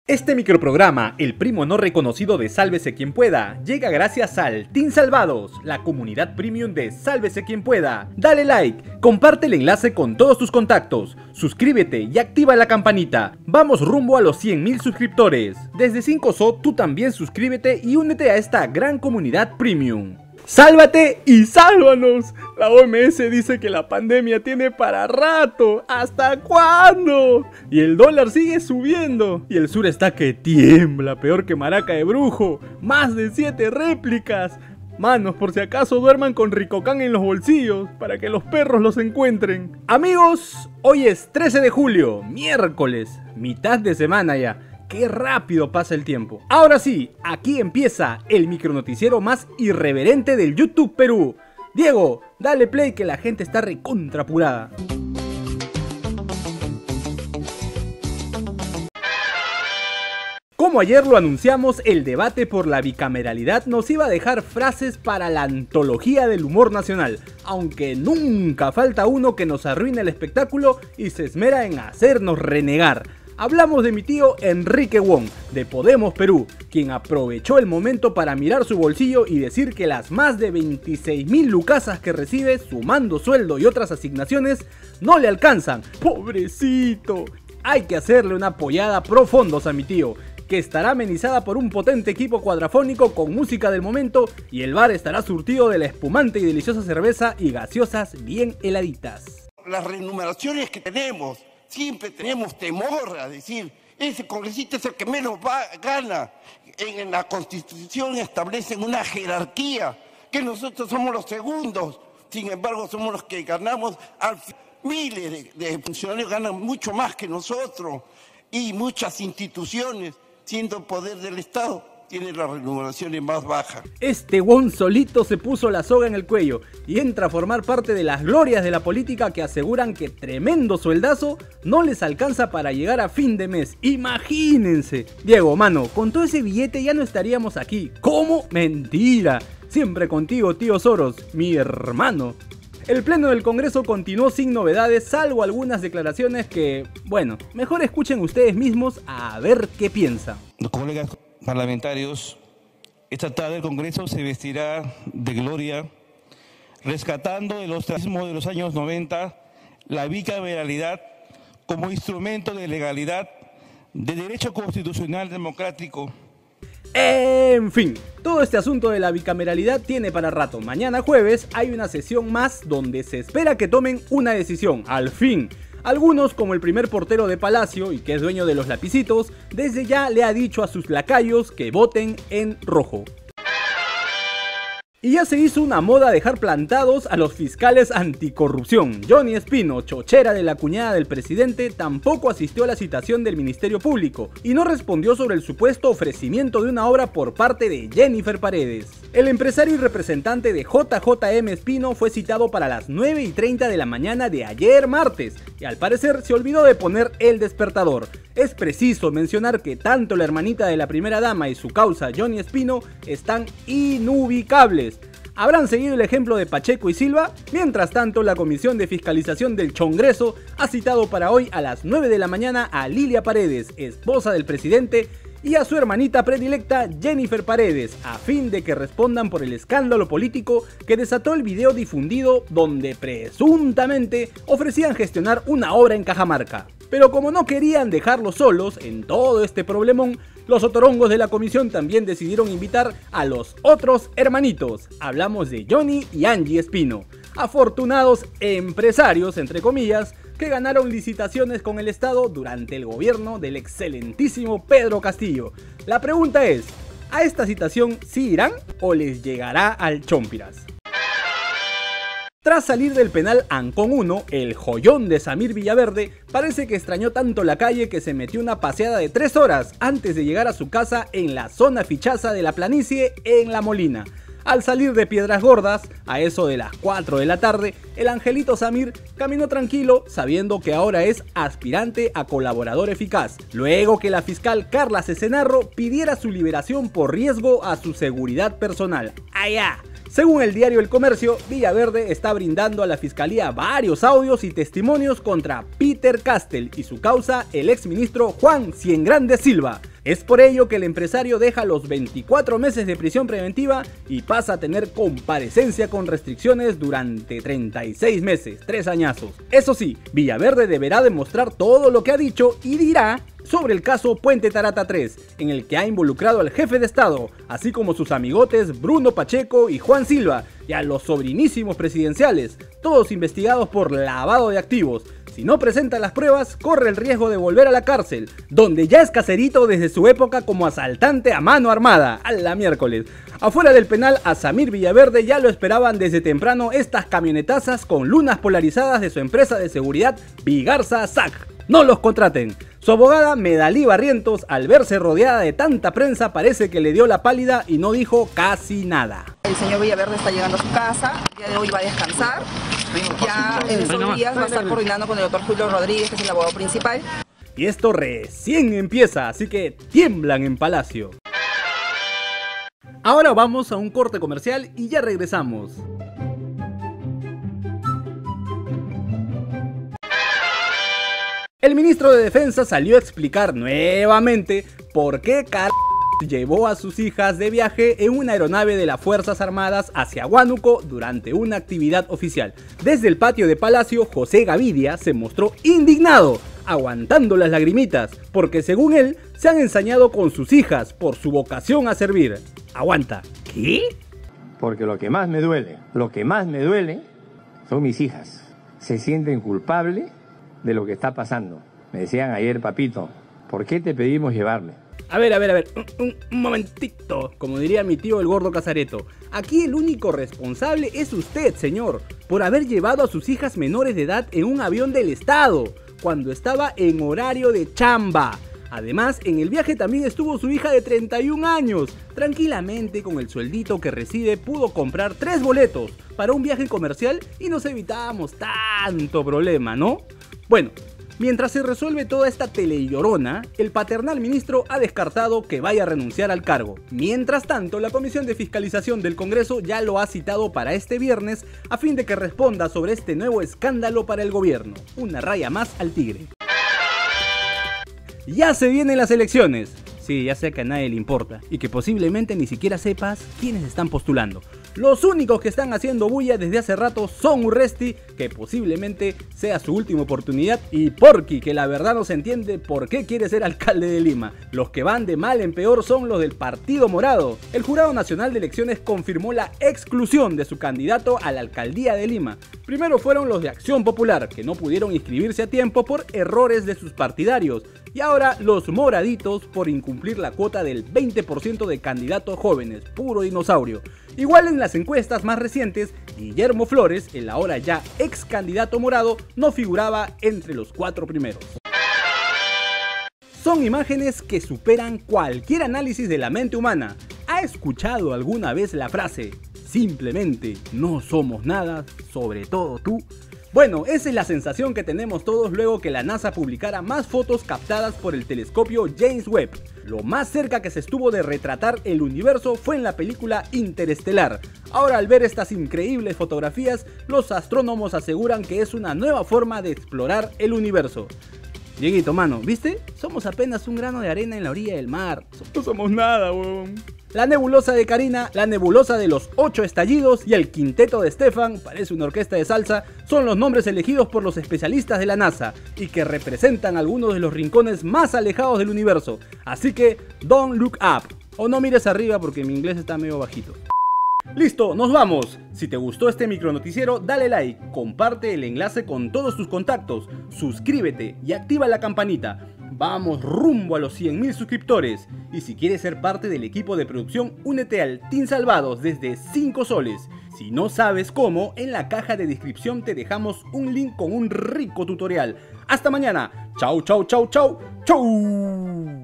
Este microprograma, el primo no reconocido de Sálvese Quien Pueda, llega gracias al Team Salvados, la comunidad premium de Sálvese Quien Pueda. Dale like, comparte el enlace con todos tus contactos, suscríbete y activa la campanita. Vamos rumbo a los 100.000 suscriptores. Desde 5SO tú también suscríbete y únete a esta gran comunidad premium. ¡Sálvate y sálvanos! La OMS dice que la pandemia tiene para rato. ¿Hasta cuándo? Y el dólar sigue subiendo. Y el sur está que tiembla, peor que maraca de brujo. Más de 7 réplicas. Manos, por si acaso duerman con Ricocán en los bolsillos, para que los perros los encuentren. Amigos, hoy es 13 de julio, miércoles, mitad de semana ya. ¡Qué rápido pasa el tiempo! Ahora sí, aquí empieza el micronoticiero más irreverente del YouTube Perú. Diego, dale play que la gente está recontra apurada. Como ayer lo anunciamos, el debate por la bicameralidad nos iba a dejar frases para la antología del humor nacional, aunque nunca falta uno que nos arruina el espectáculo y se esmera en hacernos renegar. Hablamos de mi tío Enrique Wong, de Podemos Perú, quien aprovechó el momento para mirar su bolsillo y decir que las más de 26.000 lucasas que recibe, sumando sueldo y otras asignaciones, no le alcanzan. ¡Pobrecito! Hay que hacerle una apoyada pro fondos a mi tío, que estará amenizada por un potente equipo cuadrafónico con música del momento y el bar estará surtido de la espumante y deliciosa cerveza y gaseosas bien heladitas. Las remuneraciones que tenemos, siempre tenemos temor a decir, ese congresista es el que menos gana. En la Constitución establecen una jerarquía, que nosotros somos los segundos, sin embargo somos los que ganamos. Miles de funcionarios ganan mucho más que nosotros y muchas instituciones, siendo poder del Estado, tiene las remuneraciones más bajas. Este Wong solito se puso la soga en el cuello y entra a formar parte de las glorias de la política que aseguran que tremendo sueldazo no les alcanza para llegar a fin de mes. Imagínense. Diego, mano, con todo ese billete ya no estaríamos aquí. ¿Cómo? Mentira. Siempre contigo, tío Soros, mi hermano. El pleno del Congreso continuó sin novedades, salvo algunas declaraciones que, bueno, mejor escuchen ustedes mismos a ver qué piensan. Los colegas parlamentarios, esta tarde el Congreso se vestirá de gloria, rescatando del ostracismo de los años 90 la bicameralidad como instrumento de legalidad, de derecho constitucional democrático. En fin, todo este asunto de la bicameralidad tiene para rato. Mañana jueves hay una sesión más donde se espera que tomen una decisión, al fin. Algunos, como el primer portero de Palacio y que es dueño de los lapicitos, desde ya le ha dicho a sus lacayos que voten en rojo. Y ya se hizo una moda dejar plantados a los fiscales anticorrupción. Johnny Espino, chochera de la cuñada del presidente, tampoco asistió a la citación del Ministerio Público y no respondió sobre el supuesto ofrecimiento de una obra por parte de Jennifer Paredes. El empresario y representante de JJM Espino fue citado para las 9:30 de la mañana de ayer martes y al parecer se olvidó de poner el despertador. Es preciso mencionar que tanto la hermanita de la primera dama y su causa Johnny Espino están inubicables. ¿Habrán seguido el ejemplo de Pacheco y Silva? Mientras tanto, la Comisión de Fiscalización del Chongreso ha citado para hoy a las 9 de la mañana a Lilia Paredes, esposa del presidente, y a su hermanita predilecta Jennifer Paredes, a fin de que respondan por el escándalo político que desató el video difundido donde presuntamente ofrecían gestionar una obra en Cajamarca. Pero como no querían dejarlos solos en todo este problemón, los otorongos de la comisión también decidieron invitar a los otros hermanitos. Hablamos de Johnny y Angie Espino, afortunados empresarios, entre comillas, que ganaron licitaciones con el Estado durante el gobierno del excelentísimo Pedro Castillo. La pregunta es, ¿a esta citación sí irán o les llegará al Chompiras? Tras salir del penal Ancón 1, el joyón de Samir Villaverde parece que extrañó tanto la calle que se metió una paseada de 3 horas antes de llegar a su casa en la zona fichaza de la planicie en La Molina. Al salir de Piedras Gordas, a eso de las 4 de la tarde, el angelito Samir caminó tranquilo sabiendo que ahora es aspirante a colaborador eficaz, luego que la fiscal Carla Cesenarro pidiera su liberación por riesgo a su seguridad personal. ¡Allá! Según el diario El Comercio, Villaverde está brindando a la fiscalía varios audios y testimonios contra Peter Castell y su causa, el exministro Juan Ciengrande Silva. Es por ello que el empresario deja los 24 meses de prisión preventiva y pasa a tener comparecencia con restricciones durante 36 meses, 3 añazos. Eso sí, Villaverde deberá demostrar todo lo que ha dicho y dirá sobre el caso Puente Tarata 3, en el que ha involucrado al jefe de Estado, así como sus amigotes Bruno Pacheco y Juan Silva, y a los sobrinísimos presidenciales, todos investigados por lavado de activos. Si no presenta las pruebas, corre el riesgo de volver a la cárcel, donde ya es caserito desde su época como asaltante a mano armada, a la miércoles. Afuera del penal, a Samir Villaverde ya lo esperaban desde temprano estas camionetazas con lunas polarizadas de su empresa de seguridad Bigarza SAC. No los contraten. Su abogada Medalí Barrientos, al verse rodeada de tanta prensa, parece que le dio la pálida y no dijo casi nada. El señor Villaverde está llegando a su casa, el día de hoy va a descansar. Ya en estos días va a estar coordinando con el doctor Julio Rodríguez, que es el abogado principal. Y esto recién empieza, así que tiemblan en Palacio. Ahora vamos a un corte comercial y ya regresamos. El ministro de Defensa salió a explicar nuevamente por qué llevó a sus hijas de viaje en una aeronave de las Fuerzas Armadas hacia Huánuco durante una actividad oficial. Desde el patio de Palacio, José Gavidia se mostró indignado, aguantando las lagrimitas, porque según él, se han ensañado con sus hijas por su vocación a servir. Aguanta. ¿Qué? Porque lo que más me duele son mis hijas. Se sienten culpables de lo que está pasando. Me decían ayer, papito, ¿por qué te pedimos llevarme? A ver, un momentito, como diría mi tío el gordo Casareto. Aquí el único responsable es usted, señor, por haber llevado a sus hijas menores de edad en un avión del Estado, cuando estaba en horario de chamba. Además, en el viaje también estuvo su hija de 31 años. Tranquilamente, con el sueldito que recibe, pudo comprar 3 boletos para un viaje comercial y nos evitábamos tanto problema, ¿no? Bueno, mientras se resuelve toda esta telellorona, el paternal ministro ha descartado que vaya a renunciar al cargo. Mientras tanto, la Comisión de Fiscalización del Congreso ya lo ha citado para este viernes a fin de que responda sobre este nuevo escándalo para el gobierno. Una raya más al tigre. Ya se vienen las elecciones. Sí, ya sé que a nadie le importa y que posiblemente ni siquiera sepas quiénes están postulando. Los únicos que están haciendo bulla desde hace rato son Urresti, que posiblemente sea su última oportunidad, y Porky, que la verdad no se entiende por qué quiere ser alcalde de Lima. Los que van de mal en peor son los del Partido Morado. El Jurado Nacional de Elecciones confirmó la exclusión de su candidato a la alcaldía de Lima. Primero fueron los de Acción Popular, que no pudieron inscribirse a tiempo por errores de sus partidarios. Y ahora los moraditos por incumplir la cuota del 20% de candidatos jóvenes, puro dinosaurio. Igual en las encuestas más recientes, Guillermo Flores, el ahora ya ex candidato morado, no figuraba entre los 4 primeros. Son imágenes que superan cualquier análisis de la mente humana. ¿Ha escuchado alguna vez la frase, simplemente no somos nada, sobre todo tú? Bueno, esa es la sensación que tenemos todos luego que la NASA publicara más fotos captadas por el telescopio James Webb. Lo más cerca que se estuvo de retratar el universo fue en la película Interestelar. Ahora, al ver estas increíbles fotografías, los astrónomos aseguran que es una nueva forma de explorar el universo. Dieguito, mano, ¿viste? Somos apenas un grano de arena en la orilla del mar. No somos nada, weón. La nebulosa de Carina, la nebulosa de los 8 estallidos y el quinteto de Stefan, parece una orquesta de salsa, son los nombres elegidos por los especialistas de la NASA y que representan algunos de los rincones más alejados del universo. Así que, don't look up, o no mires arriba porque mi inglés está medio bajito. Listo, nos vamos. Si te gustó este micronoticiero, dale like, comparte el enlace con todos tus contactos, suscríbete y activa la campanita. Vamos rumbo a los 100.000 suscriptores. Y si quieres ser parte del equipo de producción, únete al Team Salvados desde 5 soles. Si no sabes cómo, en la caja de descripción te dejamos un link con un rico tutorial. Hasta mañana. Chau, chau, chau, chau, chau.